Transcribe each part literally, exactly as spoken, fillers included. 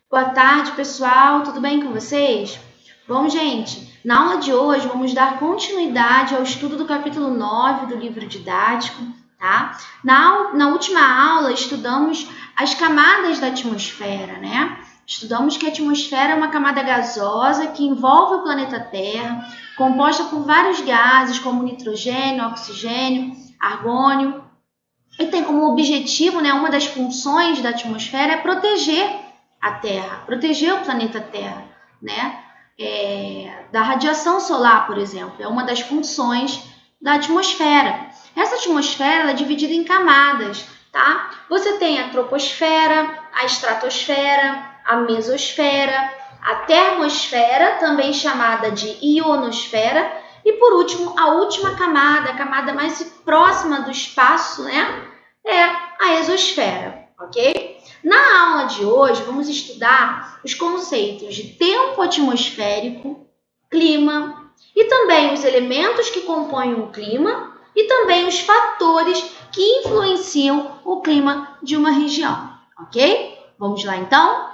Boa tarde, pessoal. Tudo bem com vocês? Bom, gente, na aula de hoje vamos dar continuidade ao estudo do capítulo nove do livro didático, tá? Na, na última aula estudamos as camadas da atmosfera, né? Estudamos que a atmosfera é uma camada gasosa que envolve o planeta Terra, composta por vários gases como nitrogênio, oxigênio, argônio, e tem como objetivo, né, uma das funções da atmosfera é proteger a Terra, proteger o planeta Terra, né, é, da radiação solar, por exemplo, é uma das funções da atmosfera. Essa atmosfera ela é dividida em camadas, tá? Você tem a troposfera, a estratosfera, a mesosfera, a termosfera, também chamada de ionosfera, e por último, a última camada, a camada mais próxima do espaço, né, é a exosfera, ok? Na aula de hoje, vamos estudar os conceitos de tempo atmosférico, clima e também os elementos que compõem o clima e também os fatores que influenciam o clima de uma região, ok? Vamos lá, então?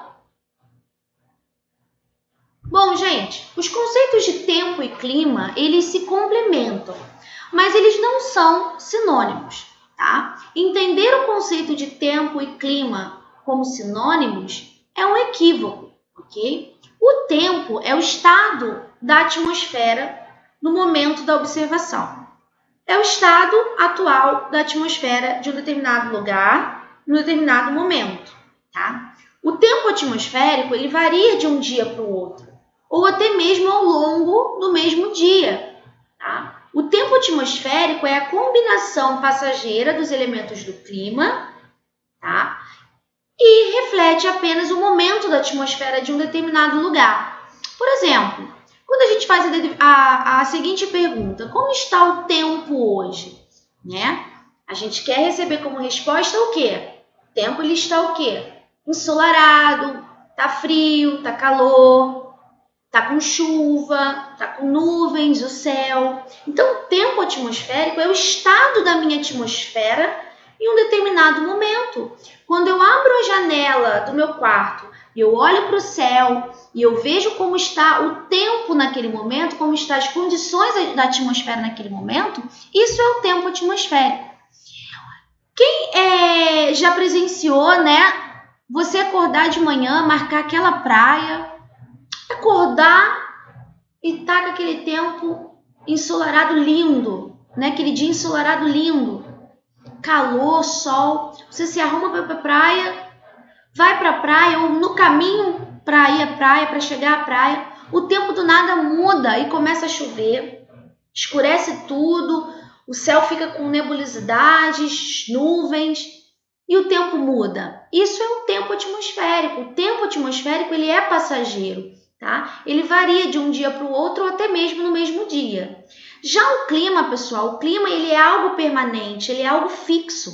Bom, gente, os conceitos de tempo e clima, eles se complementam, mas eles não são sinônimos, tá? Entender o conceito de tempo e clima como sinônimos é um equívoco, ok? O tempo é o estado da atmosfera no momento da observação. É o estado atual da atmosfera de um determinado lugar, em um determinado momento, tá? O tempo atmosférico, ele varia de um dia para o outro, ou até mesmo ao longo do mesmo dia, tá? O tempo atmosférico é a combinação passageira dos elementos do clima, tá? E reflete apenas o momento da atmosfera de um determinado lugar. Por exemplo, quando a gente faz a, a, a seguinte pergunta, como está o tempo hoje? Né? A gente quer receber como resposta o quê? O tempo ele está o quê? Ensolarado, tá frio, tá calor, tá com chuva, tá com nuvens, o céu. Então, o tempo atmosférico é o estado da minha atmosfera em um determinado momento. Quando eu abro a janela do meu quarto e eu olho para o céu e eu vejo como está o tempo naquele momento, como estão as condições da atmosfera naquele momento, isso é o tempo atmosférico. Quem é, já presenciou, né, você acordar de manhã, marcar aquela praia, acordar e tá com aquele tempo ensolarado lindo, né, aquele dia ensolarado lindo, calor, sol, você se arruma para a praia, vai para a praia ou no caminho para ir à praia, para chegar à praia, o tempo do nada muda e começa a chover, escurece tudo, o céu fica com nebulosidades, nuvens e o tempo muda. Isso é o tempo atmosférico. O tempo atmosférico ele é passageiro, tá? Ele varia de um dia para o outro ou até mesmo no mesmo dia. Já o clima, pessoal, o clima ele é algo permanente, ele é algo fixo,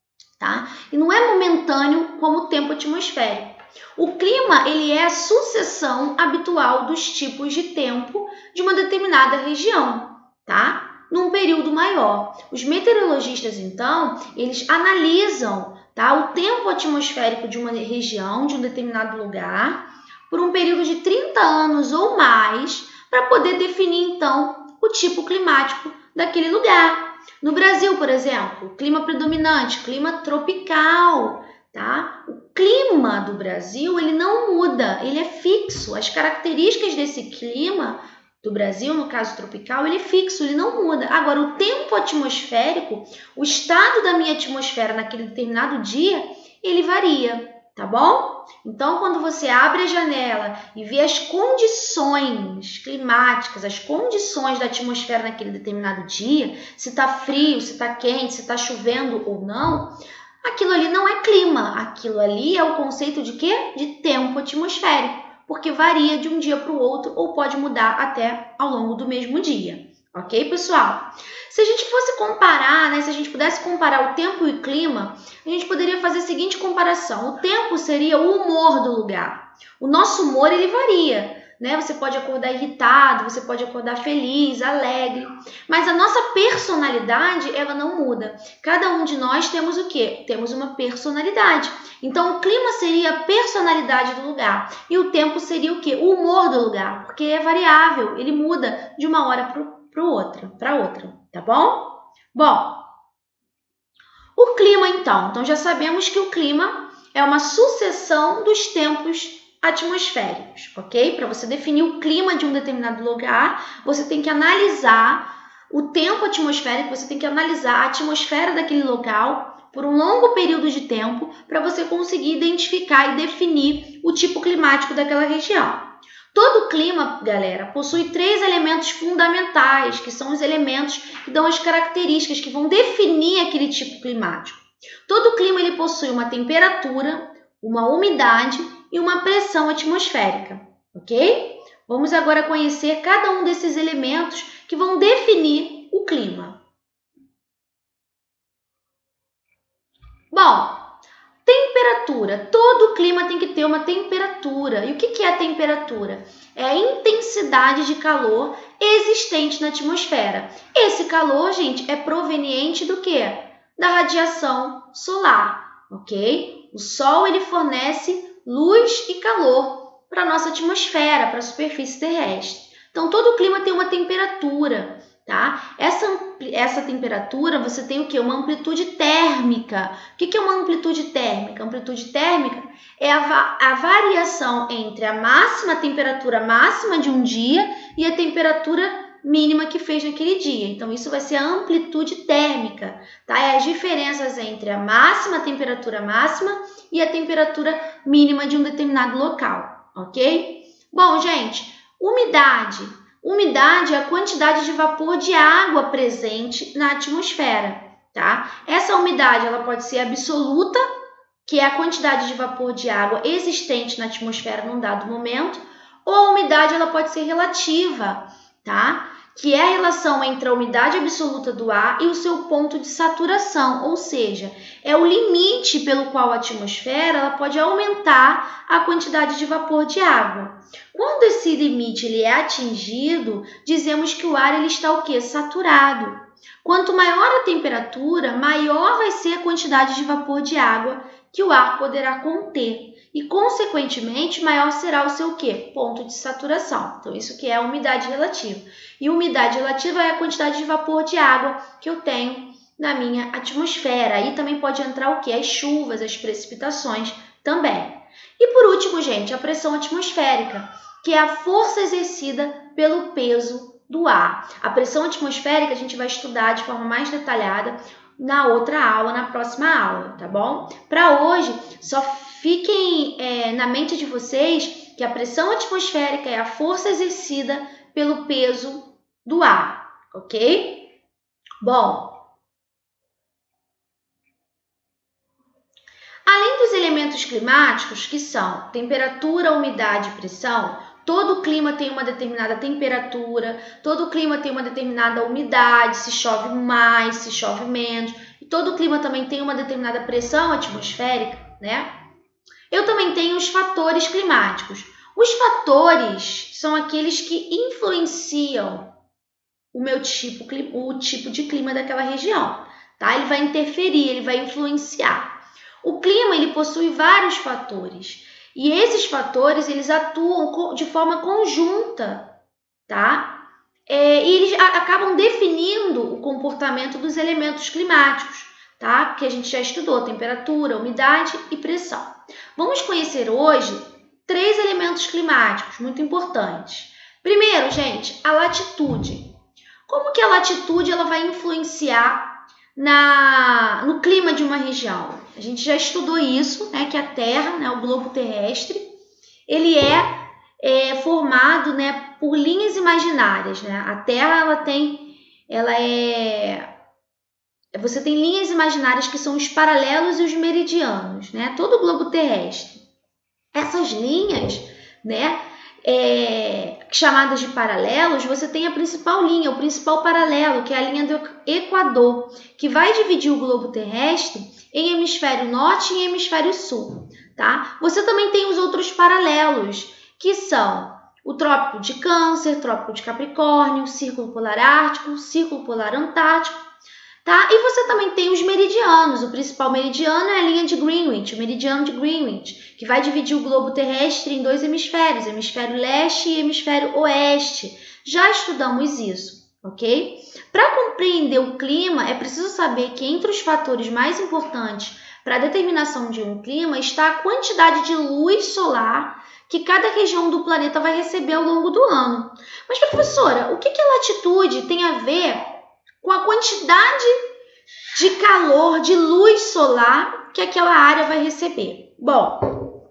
tá? E não é momentâneo como o tempo atmosférico. O clima ele é a sucessão habitual dos tipos de tempo de uma determinada região, tá? Num período maior. Os meteorologistas, então, eles analisam, tá, o tempo atmosférico de uma região, de um determinado lugar, por um período de trinta anos ou mais, para poder definir, então, o tipo climático daquele lugar. No Brasil, por exemplo, clima predominante, clima tropical, tá? O clima do Brasil, ele não muda, ele é fixo. As características desse clima do Brasil, no caso tropical, ele é fixo, ele não muda. Agora, o tempo atmosférico, o estado da minha atmosfera naquele determinado dia, ele varia, tá bom? Então, quando você abre a janela e vê as condições climáticas, as condições da atmosfera naquele determinado dia, se está frio, se está quente, se está chovendo ou não, aquilo ali não é clima, aquilo ali é o conceito de quê? De tempo atmosférico, porque varia de um dia para o outro ou pode mudar até ao longo do mesmo dia. Ok, pessoal? Se a gente fosse comparar, né, se a gente pudesse comparar o tempo e o clima, a gente poderia fazer a seguinte comparação. O tempo seria o humor do lugar. O nosso humor, ele varia. né? Você pode acordar irritado, você pode acordar feliz, alegre, mas a nossa personalidade, ela não muda. Cada um de nós temos o quê? Temos uma personalidade. Então, o clima seria a personalidade do lugar e o tempo seria o quê? O humor do lugar, porque é variável, ele muda de uma hora para outra, para outra, tá bom? Bom, o clima então, então já sabemos que o clima é uma sucessão dos tempos atmosféricos, ok? Para você definir o clima de um determinado lugar, você tem que analisar o tempo atmosférico, você tem que analisar a atmosfera daquele local por um longo período de tempo para você conseguir identificar e definir o tipo climático daquela região. Todo clima, galera, possui três elementos fundamentais, que são os elementos que dão as características, que vão definir aquele tipo climático. Todo clima ele possui uma temperatura, uma umidade e uma pressão atmosférica, ok? Vamos agora conhecer cada um desses elementos que vão definir o clima. Bom, temperatura. Todo clima tem que ter uma temperatura. E o que é a temperatura? É a intensidade de calor existente na atmosfera. Esse calor, gente, é proveniente do quê? Da radiação solar, ok? O Sol ele fornece luz e calor para a nossa atmosfera, para a superfície terrestre. Então, todo clima tem uma temperatura, tá? Essa, essa temperatura, você tem o quê? Uma amplitude térmica. O que é uma amplitude térmica? A amplitude térmica é a, a variação entre a máxima, a temperatura máxima de um dia e a temperatura mínima que fez naquele dia. Então, isso vai ser a amplitude térmica, tá? É as diferenças entre a máxima, a temperatura máxima e a temperatura mínima de um determinado local, ok? Bom, gente, umidade. Umidade é a quantidade de vapor de água presente na atmosfera, tá? Essa umidade ela pode ser absoluta, que é a quantidade de vapor de água existente na atmosfera num dado momento, ou a umidade ela pode ser relativa, tá? Que é a relação entre a umidade absoluta do ar e o seu ponto de saturação, ou seja, é o limite pelo qual a atmosfera ela pode aumentar a quantidade de vapor de água. Quando esse limite ele é atingido, dizemos que o ar ele está o quê? Saturado. Quanto maior a temperatura, maior vai ser a quantidade de vapor de água que o ar poderá conter. E, consequentemente, maior será o seu quê? Ponto de saturação. Então, isso que é a umidade relativa. E umidade relativa é a quantidade de vapor de água que eu tenho na minha atmosfera. Aí também pode entrar o quê? As chuvas, as precipitações também. E, por último, gente, a pressão atmosférica, que é a força exercida pelo peso do ar. A pressão atmosférica a gente vai estudar de forma mais detalhada na outra aula, na próxima aula, tá bom? Para hoje, só fiquem é, na mente de vocês que a pressão atmosférica é a força exercida pelo peso do ar, ok? Bom, além dos elementos climáticos, que são temperatura, umidade e pressão, todo clima tem uma determinada temperatura, todo clima tem uma determinada umidade, se chove mais, se chove menos, e todo clima também tem uma determinada pressão atmosférica, né? Eu também tenho os fatores climáticos. Os fatores são aqueles que influenciam o meu tipo, o tipo de clima daquela região, tá? Ele vai interferir, ele vai influenciar. O clima, ele possui vários fatores. E esses fatores, eles atuam de forma conjunta, tá? É, e eles acabam definindo o comportamento dos elementos climáticos, tá? Que a gente já estudou, temperatura, umidade e pressão. Vamos conhecer hoje três elementos climáticos muito importantes. Primeiro, gente, a latitude. Como que a latitude ela vai influenciar na, no clima de uma região? A gente já estudou isso, né, que a Terra, né, o globo terrestre, ele é, é formado, né, por linhas imaginárias, né? A Terra ela tem, ela é, você tem linhas imaginárias que são os paralelos e os meridianos, né? Todo o globo terrestre. Essas linhas, né, é, chamadas de paralelos, você tem a principal linha, o principal paralelo, que é a linha do Equador, que vai dividir o globo terrestre em hemisfério norte e hemisfério sul, tá? Você também tem os outros paralelos, que são o Trópico de Câncer, Trópico de Capricórnio, Círculo Polar Ártico, Círculo Polar Antártico, tá? E você também tem os meridianos. O principal meridiano é a linha de Greenwich, o meridiano de Greenwich, que vai dividir o globo terrestre em dois hemisférios, hemisfério leste e hemisfério oeste. Já estudamos isso, ok? Para compreender o clima, é preciso saber que entre os fatores mais importantes para a determinação de um clima está a quantidade de luz solar que cada região do planeta vai receber ao longo do ano. Mas, professora, o que que a latitude tem a ver com a quantidade de calor, de luz solar que aquela área vai receber? Bom,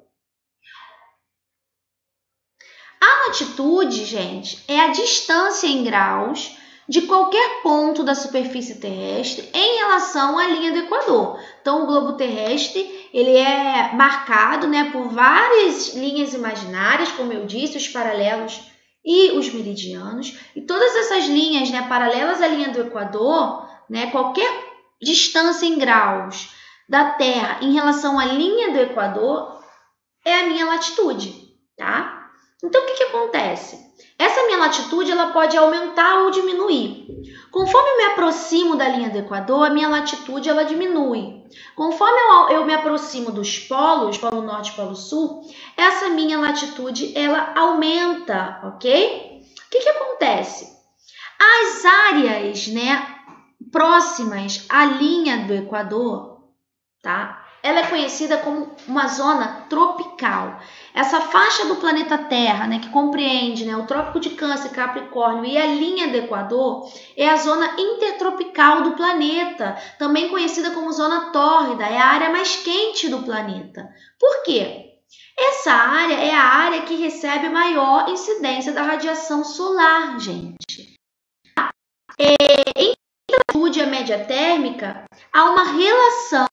a latitude, gente, é a distância em graus de qualquer ponto da superfície terrestre em relação à linha do Equador. Então, o globo terrestre ele é marcado, né, por várias linhas imaginárias, como eu disse, os paralelos e os meridianos. E todas essas linhas, né, paralelas à linha do Equador, né, qualquer distância em graus da Terra em relação à linha do Equador é a minha latitude, tá? Então, o que que acontece? Essa minha latitude ela pode aumentar ou diminuir. Conforme eu me aproximo da linha do Equador, a minha latitude ela diminui. Conforme eu, eu me aproximo dos polos, Polo Norte e Polo Sul, essa minha latitude ela aumenta, ok? O que que acontece? As áreas, né, próximas à linha do Equador, tá? Ela é conhecida como uma zona tropical. Essa faixa do planeta Terra, né, que compreende, né, o Trópico de Câncer, Capricórnio e a linha do Equador, é a zona intertropical do planeta, também conhecida como zona tórrida, é a área mais quente do planeta. Por quê? Essa área é a área que recebe maior incidência da radiação solar, gente. É, em latitude e média térmica, há uma relação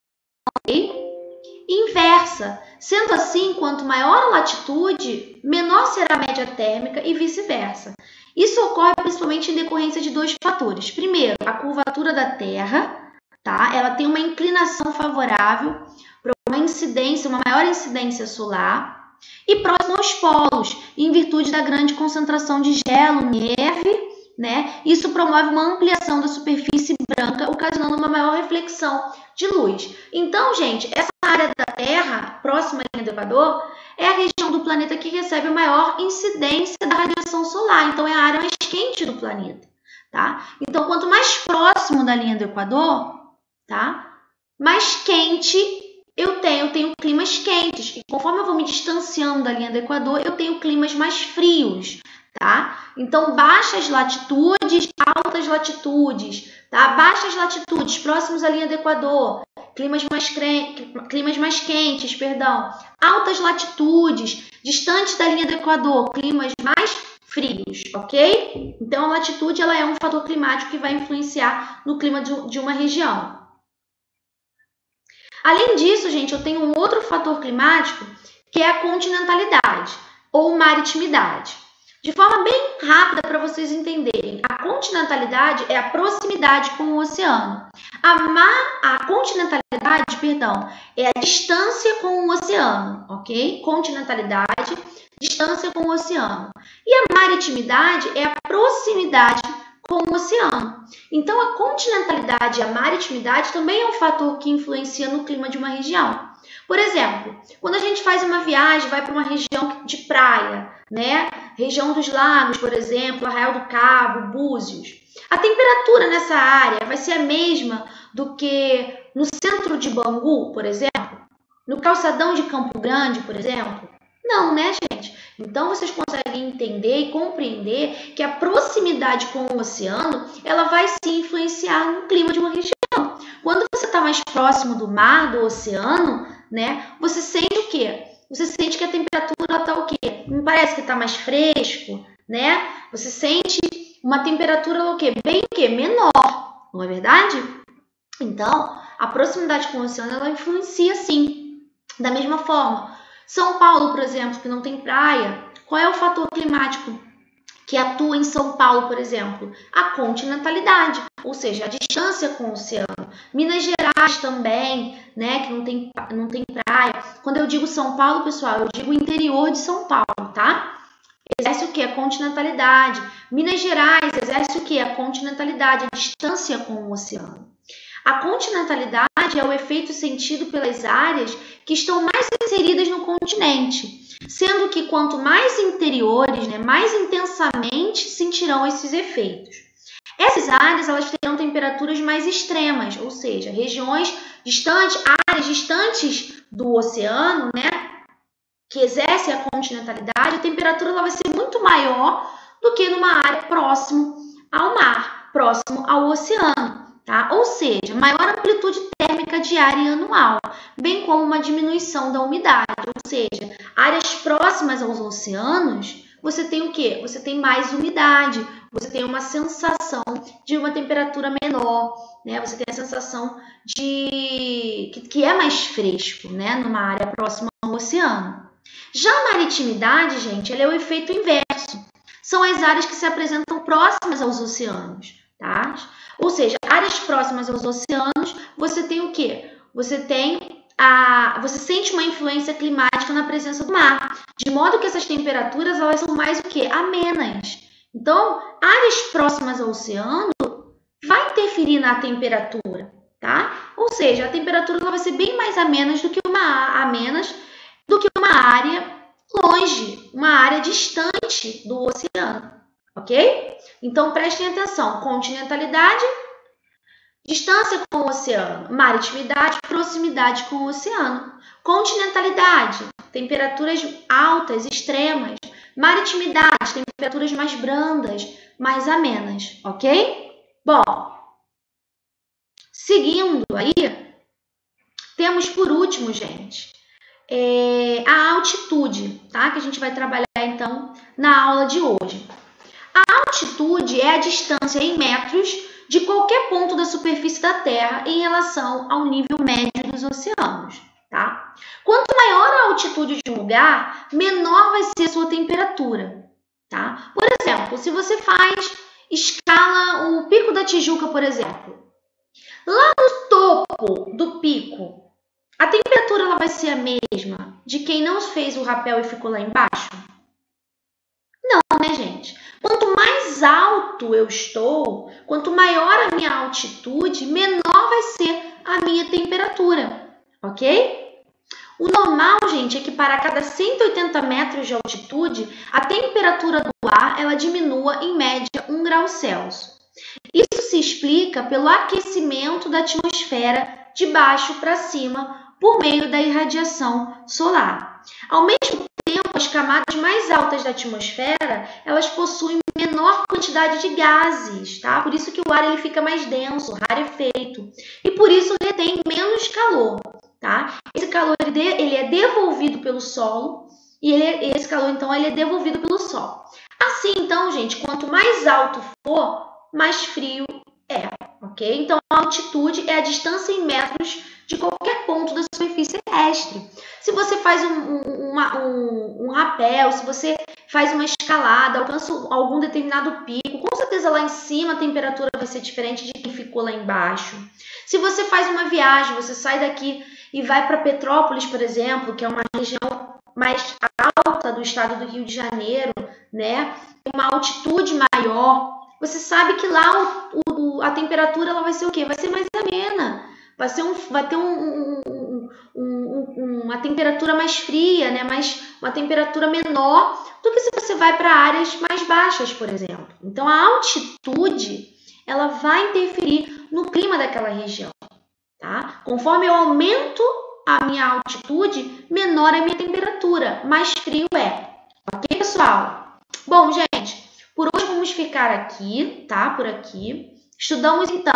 inversa. Sendo assim, quanto maior a latitude, menor será a média térmica e vice-versa. Isso ocorre principalmente em decorrência de dois fatores. Primeiro, a curvatura da Terra, tá? Ela tem uma inclinação favorável para uma incidência, uma maior incidência solar e próximo aos polos, em virtude da grande concentração de gelo, neve, né? Isso promove uma ampliação da superfície branca, ocasionando uma maior reflexão de luz. Então, gente, essa área da Terra, próxima à linha do Equador, é a região do planeta que recebe a maior incidência da radiação solar. Então, é a área mais quente do planeta, tá? Então, quanto mais próximo da linha do Equador, tá? Mais quente eu tenho, eu tenho climas quentes. E conforme eu vou me distanciando da linha do Equador, eu tenho climas mais frios, tá? Então, baixas latitudes, altas latitudes, tá? Baixas latitudes, próximos à linha do Equador, climas mais, climas mais quentes, perdão. Altas latitudes, distantes da linha do Equador, climas mais frios, ok? Então, a latitude ela é um fator climático que vai influenciar no clima de, de uma região. Além disso, gente, eu tenho um outro fator climático que é a continentalidade ou maritimidade. De forma bem rápida para vocês entenderem, a continentalidade é a proximidade com o oceano. A, mar, a continentalidade, perdão, é a distância com o oceano, ok? Continentalidade, distância com o oceano. E a maritimidade é a proximidade com o oceano. Então, a continentalidade e a maritimidade também é um fator que influencia no clima de uma região. Por exemplo, quando a gente faz uma viagem, vai para uma região de praia, né? Região dos lagos, por exemplo, Arraial do Cabo, Búzios. A temperatura nessa área vai ser a mesma do que no centro de Bangu, por exemplo? No calçadão de Campo Grande, por exemplo? Não, né, gente? Então, vocês conseguem entender e compreender que a proximidade com o oceano, ela vai sim influenciar no clima de uma região. Quando você está mais próximo do mar, do oceano, né, você sente o quê? Você sente que a temperatura está o quê? Não parece que está mais fresco, né? Você sente uma temperatura o quê? Bem o quê? Menor, não é verdade? Então, a proximidade com o oceano, ela influencia sim. Da mesma forma, São Paulo, por exemplo, que não tem praia, qual é o fator climático que atua em São Paulo, por exemplo? A continentalidade, ou seja, a distância com o oceano. Minas Gerais também, né, que não tem, não tem praia. Quando eu digo São Paulo, pessoal, eu digo o interior de São Paulo, tá? exerce o que? A continentalidade. Minas Gerais exerce o que? A continentalidade, a distância com o oceano. A continentalidade é o efeito sentido pelas áreas que estão mais inseridas no continente, sendo que quanto mais interiores, né, mais intensamente sentirão esses efeitos. Essas áreas elas terão temperaturas mais extremas, ou seja, regiões distantes, áreas distantes do oceano, né, que exercem a continentalidade, a temperatura ela vai ser muito maior do que numa área próximo ao mar, próximo ao oceano. Tá? Ou seja, maior amplitude térmica diária e anual, bem como uma diminuição da umidade, ou seja, áreas próximas aos oceanos, você tem o quê? Você tem mais umidade, você tem uma sensação de uma temperatura menor, né? Você tem a sensação de que, que é mais fresco, né? Numa área próxima ao oceano. Já a maritimidade, gente, ela é o efeito inverso. São as áreas que se apresentam próximas aos oceanos, tá? Ou seja, áreas próximas aos oceanos, você tem o quê? Você tem a, você sente uma influência climática na presença do mar, de modo que essas temperaturas elas são mais o quê? Amenas. Então, áreas próximas ao oceano vai interferir na temperatura, tá? Ou seja, a temperatura ela vai ser bem mais amenas do que uma amenas do que uma área longe, uma área distante do oceano. Ok? Então, prestem atenção. Continentalidade, distância com o oceano. Maritimidade, proximidade com o oceano. Continentalidade, temperaturas altas, extremas. Maritimidade, temperaturas mais brandas, mais amenas. Ok? Bom, seguindo aí, temos por último, gente, é, a altitude, tá? Que a gente vai trabalhar, então, na aula de hoje. A altitude é a distância em metros de qualquer ponto da superfície da Terra em relação ao nível médio dos oceanos, tá? Quanto maior a altitude de um lugar, menor vai ser a sua temperatura, tá? Por exemplo, se você faz escala o Pico da Tijuca, por exemplo, lá no topo do pico, a temperatura ela vai ser a mesma de quem não fez o rapel e ficou lá embaixo? Não, né, gente? Quanto mais alto eu estou, quanto maior a minha altitude, menor vai ser a minha temperatura, ok? O normal, gente, é que para cada cento e oitenta metros de altitude, a temperatura do ar ela diminua em média um grau Celsius. Isso se explica pelo aquecimento da atmosfera de baixo para cima por meio da irradiação solar. Ao mesmo tempo, as camadas mais altas da atmosfera, elas possuem menor quantidade de gases, tá? Por isso que o ar ele fica mais denso, rarefeito, e por isso retém menos calor, tá? Esse calor ele é devolvido pelo solo, e ele, esse calor, então, ele é devolvido pelo sol. Assim, então, gente, quanto mais alto for, mais frio é, ok? Então, a altitude é a distância em metros de qualquer ponto da superfície terrestre. Se você faz um, um, uma, um, um rapel, se você faz uma escalada, alcança algum determinado pico, com certeza lá em cima a temperatura vai ser diferente de quem ficou lá embaixo. Se você faz uma viagem, você sai daqui e vai para Petrópolis, por exemplo, que é uma região mais alta do estado do Rio de Janeiro, né? Tem uma altitude maior. Você sabe que lá o, o, a temperatura ela vai ser o quê? Vai ser mais amena. Vai, ser um, vai ter um, um, um, uma temperatura mais fria, né? mais, uma temperatura menor do que se você vai para áreas mais baixas, por exemplo. Então, a altitude ela vai interferir no clima daquela região. Tá? Conforme eu aumento a minha altitude, menor é a minha temperatura, mais frio é. Ok, pessoal? Bom, gente, por hoje vamos ficar aqui, tá? Por aqui. Estudamos, então,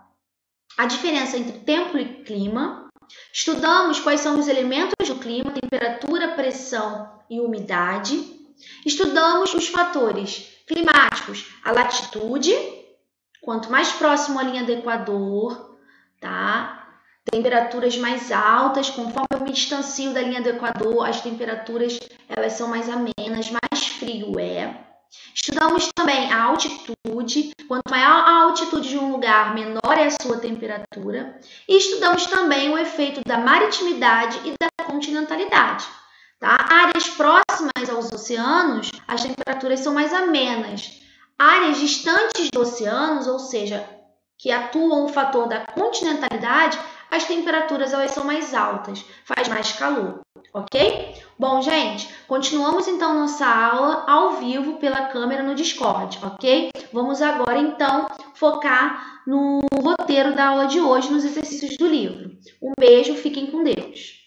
a diferença entre tempo e clima. Estudamos quais são os elementos do clima, temperatura, pressão e umidade. Estudamos os fatores climáticos, a latitude, quanto mais próximo à linha do Equador, tá? Temperaturas mais altas, conforme eu me distancio da linha do Equador, as temperaturas elas são mais amenas, mais frio é. Estudamos também a altitude, quanto maior a altitude de um lugar, menor é a sua temperatura. E estudamos também o efeito da maritimidade e da continentalidade. tá? Áreas próximas aos oceanos, as temperaturas são mais amenas. Áreas distantes do oceano, ou seja, que atuam o fator da continentalidade, as temperaturas elas são mais altas, faz mais calor, ok? Bom, gente, continuamos então nossa aula ao vivo pela câmera no Discord, ok? Vamos agora então focar no roteiro da aula de hoje, nos exercícios do livro. Um beijo, fiquem com Deus!